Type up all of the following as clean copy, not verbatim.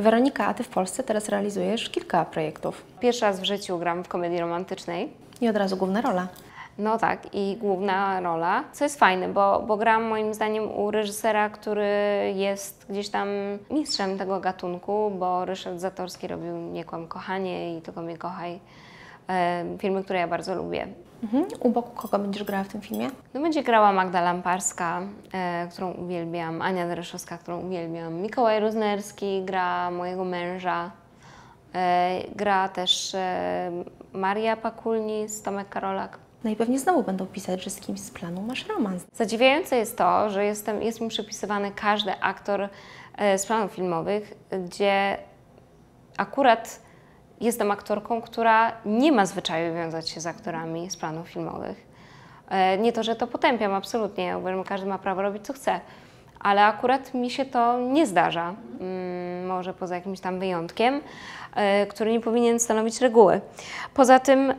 Weronika, a Ty w Polsce teraz realizujesz kilka projektów. Pierwszy raz w życiu gram w komedii romantycznej. I od razu główna rola. No tak, i główna rola, co jest fajne, bo gram moim zdaniem u reżysera, który jest gdzieś tam mistrzem tego gatunku, bo Ryszard Zatorski robił Nie kłam kochanie i Tylko mnie kochaj. Filmy, które ja bardzo lubię. U boku kogo będziesz grała w tym filmie? No będzie grała Magda Lamparska, którą uwielbiam, Ania Dereszowska, którą uwielbiam, Mikołaj Roznerski gra mojego męża, gra też Maria Pakulnis, Tomek Karolak. No i pewnie znowu będą pisać, że z kimś z planu masz romans. Zadziwiające jest to, że jest mi przypisywany każdy aktor z planów filmowych, gdzie akurat jestem aktorką, która nie ma zwyczaju wiązać się z aktorami z planów filmowych. Nie to, że to potępiam, absolutnie. Ja uważam, że każdy ma prawo robić, co chce. Ale akurat mi się to nie zdarza. Może poza jakimś tam wyjątkiem, który nie powinien stanowić reguły. Poza tym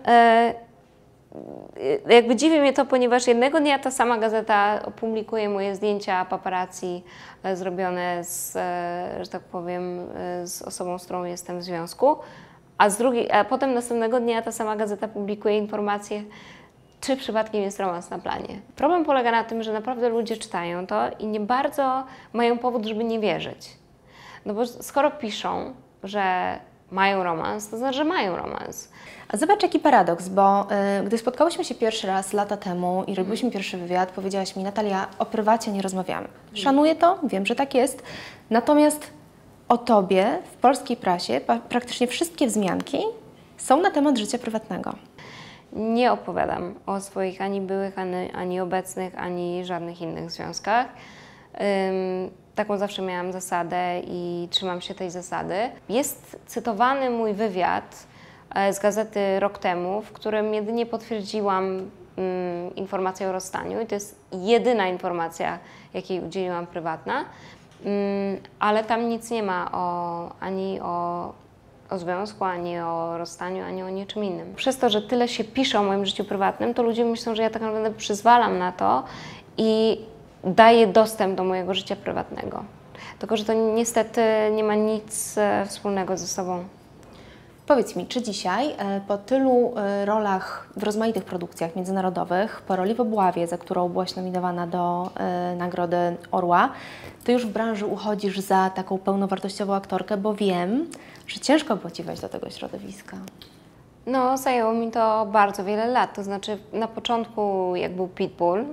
jakby dziwi mnie to, ponieważ jednego dnia ta sama gazeta opublikuje moje zdjęcia paparazzi zrobione z, że tak powiem, z osobą, z którą jestem w związku, a potem następnego dnia ta sama gazeta publikuje informację, czy przypadkiem jest romans na planie. Problem polega na tym, że naprawdę ludzie czytają to i nie bardzo mają powód, żeby nie wierzyć. No bo skoro piszą, że mają romans, to znaczy, że mają romans. A zobacz jaki paradoks, bo gdy spotkałyśmy się pierwszy raz lata temu i robiłyśmy pierwszy wywiad, powiedziałaś mi: Natalia, o prywacie nie rozmawiamy. Szanuję to, wiem, że tak jest, natomiast o Tobie w polskiej prasie praktycznie wszystkie wzmianki są na temat życia prywatnego. Nie opowiadam o swoich ani byłych, ani obecnych, ani żadnych innych związkach. Taką zawsze miałam zasadę i trzymam się tej zasady. Jest cytowany mój wywiad z gazety rok temu, w którym jedynie potwierdziłam informację o rozstaniu i to jest jedyna informacja, jakiej udzieliłam prywatna, ale tam nic nie ma ani o związku, ani o rozstaniu, ani o niczym innym. Przez to, że tyle się pisze o moim życiu prywatnym, to ludzie myślą, że ja tak naprawdę przyzwalam na to i daję dostęp do mojego życia prywatnego. Tylko że to niestety nie ma nic wspólnego ze sobą. Powiedz mi, czy dzisiaj po tylu rolach w rozmaitych produkcjach międzynarodowych, po roli w Obławie, za którą byłaś nominowana do Nagrody Orła, Ty już w branży uchodzisz za taką pełnowartościową aktorkę, bo wiem, że ciężko było Ci wejść do tego środowiska. No, zajęło mi to bardzo wiele lat. To znaczy na początku, jak był Pitbull,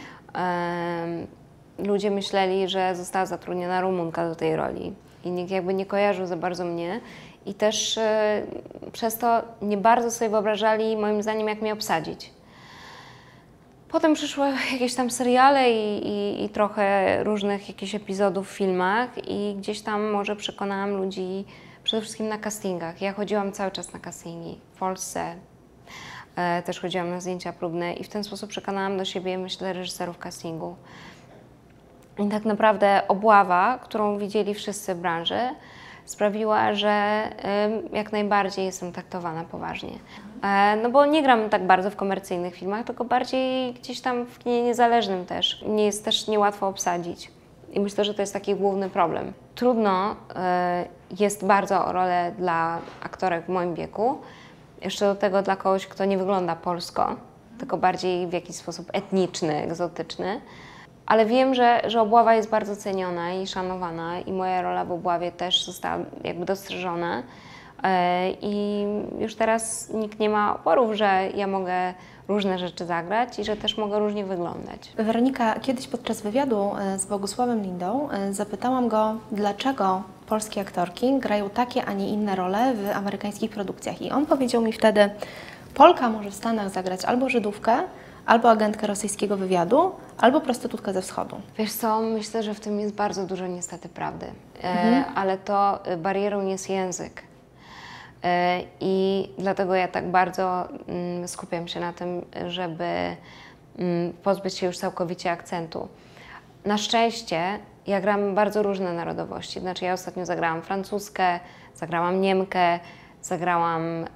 ludzie myśleli, że została zatrudniona Rumunka do tej roli i nikt jakby nie kojarzył za bardzo mnie. I też przez to nie bardzo sobie wyobrażali, moim zdaniem, jak mnie obsadzić. Potem przyszły jakieś tam seriale i trochę różnych jakichś epizodów w filmach i gdzieś tam może przekonałam ludzi przede wszystkim na castingach. Ja chodziłam cały czas na castingi w Polsce, też chodziłam na zdjęcia próbne i w ten sposób przekonałam do siebie, myślę, reżyserów castingu. I tak naprawdę Obława, którą widzieli wszyscy w branży, sprawiła, że jak najbardziej jestem traktowana poważnie. No bo nie gram tak bardzo w komercyjnych filmach, tylko bardziej gdzieś tam w kinie niezależnym też. Mnie jest też niełatwo obsadzić i myślę, że to jest taki główny problem. Trudno jest bardzo o rolę dla aktorek w moim wieku, jeszcze do tego dla kogoś, kto nie wygląda polsko, tylko bardziej w jakiś sposób etniczny, egzotyczny. Ale wiem, że Obława jest bardzo ceniona i szanowana i moja rola w Obławie też została jakby dostrzeżona i już teraz nikt nie ma oporów, że ja mogę różne rzeczy zagrać i że też mogę różnie wyglądać. Weronika, kiedyś podczas wywiadu z Bogusławem Lindą zapytałam go, dlaczego polskie aktorki grają takie, a nie inne role w amerykańskich produkcjach i on powiedział mi wtedy: Polka może w Stanach zagrać albo Żydówkę, albo agentkę rosyjskiego wywiadu, albo prostytutkę ze wschodu. Wiesz co, myślę, że w tym jest bardzo dużo niestety prawdy, ale to barierą jest język. I dlatego ja tak bardzo skupiam się na tym, żeby pozbyć się już całkowicie akcentu. Na szczęście ja gram bardzo różne narodowości. Znaczy ja ostatnio zagrałam francuskę, zagrałam Niemkę, zagrałam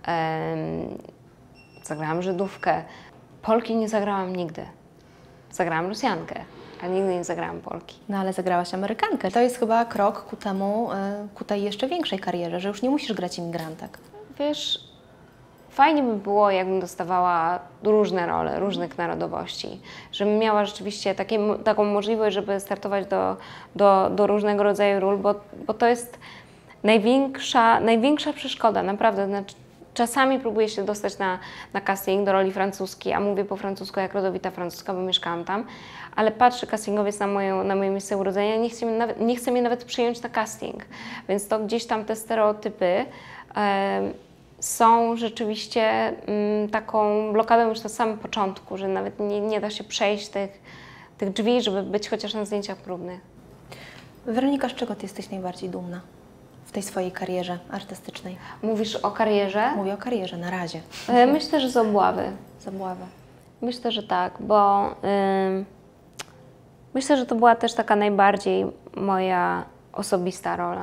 Żydówkę. Polki nie zagrałam nigdy. Zagrałam Rosjankę. ale nigdy nie zagrałam Polki. No ale zagrałaś Amerykankę. To jest chyba krok ku temu, ku tej jeszcze większej karierze, że już nie musisz grać imigrantek. Wiesz, fajnie by było, jakbym dostawała różne role, różnych narodowości, żebym miała rzeczywiście taką możliwość, żeby startować do różnego rodzaju ról, bo to jest największa przeszkoda, naprawdę. Znaczy, czasami próbuję się dostać na casting do roli francuskiej, a mówię po francusku jak rodowita francuska, bo mieszkałam tam, ale patrzy castingowiec na moje miejsce urodzenia, nie chce mnie nawet przyjąć na casting, więc to gdzieś tam te stereotypy są rzeczywiście taką blokadą już na samym początku, że nawet nie da się przejść tych drzwi, żeby być chociaż na zdjęciach próbnych. Weronika, z czego Ty jesteś najbardziej dumna w tej swojej karierze artystycznej? Mówisz o karierze? Mówię o karierze na razie. Myślę, że z obławy. Z obławy. Myślę, że tak, bo myślę, że to była też taka najbardziej moja osobista rola.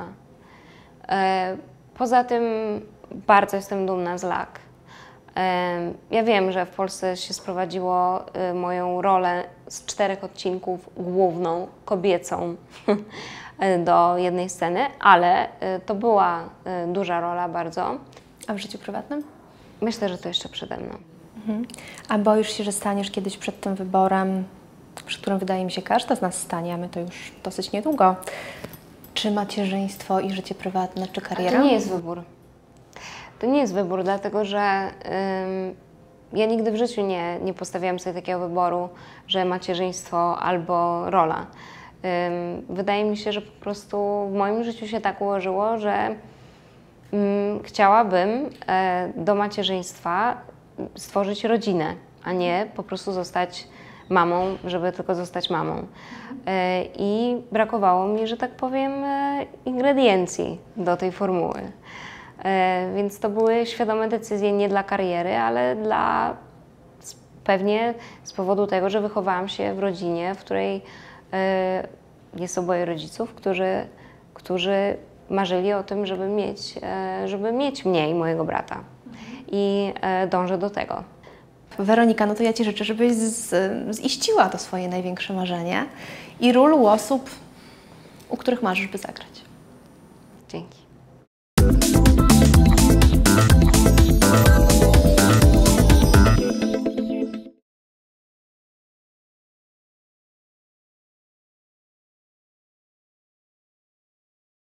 Poza tym bardzo jestem dumna z LAK. Ja wiem, że w Polsce się sprowadziło moją rolę z 4 odcinków, główną, kobiecą, do jednej sceny, ale to była duża rola bardzo. A w życiu prywatnym? Myślę, że to jeszcze przede mną. A boisz się, że staniesz kiedyś przed tym wyborem, przy którym wydaje mi się każda z nas stanie, a my to już dosyć niedługo. Czy macierzyństwo i życie prywatne, czy kariera? To nie jest wybór. To nie jest wybór, dlatego że ja nigdy w życiu nie postawiałam sobie takiego wyboru, że macierzyństwo albo rola. Wydaje mi się, że po prostu w moim życiu się tak ułożyło, że chciałabym do macierzyństwa stworzyć rodzinę, a nie po prostu zostać mamą, żeby tylko zostać mamą. I brakowało mi, że tak powiem, ingrediencji do tej formuły. Więc to były świadome decyzje nie dla kariery, ale pewnie z powodu tego, że wychowałam się w rodzinie, w której jest oboje rodziców, którzy marzyli o tym, żeby mieć mnie i mojego brata. I dążę do tego. Weronika, no to ja Ci życzę, żebyś ziściła to swoje największe marzenie i ról u osób, u których marzysz, by zagrać. Dzięki.